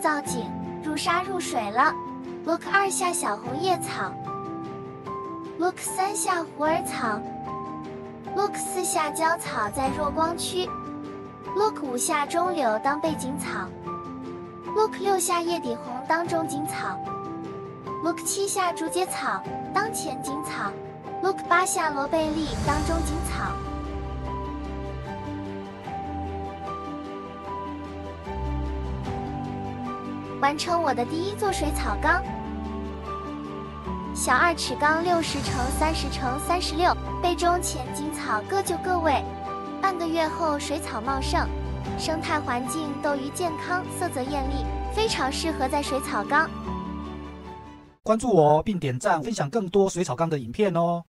造景，入沙入水了。Look 2下小红叶草。Look 3下虎耳草。Look 4下椒草在弱光区。Look 5下中柳当背景草。Look 6下叶底红当中景草。Look 7下竹节草当前景草。Look 8下罗贝利当中景草。完成我的第一座水草缸。小2尺缸60乘30乘36，杯中浅景草各就各位。半个月后水草茂盛，生态环境斗鱼健康，色泽艳丽，非常适合在水草缸。 关注我并点赞分享更多水草缸的影片哦。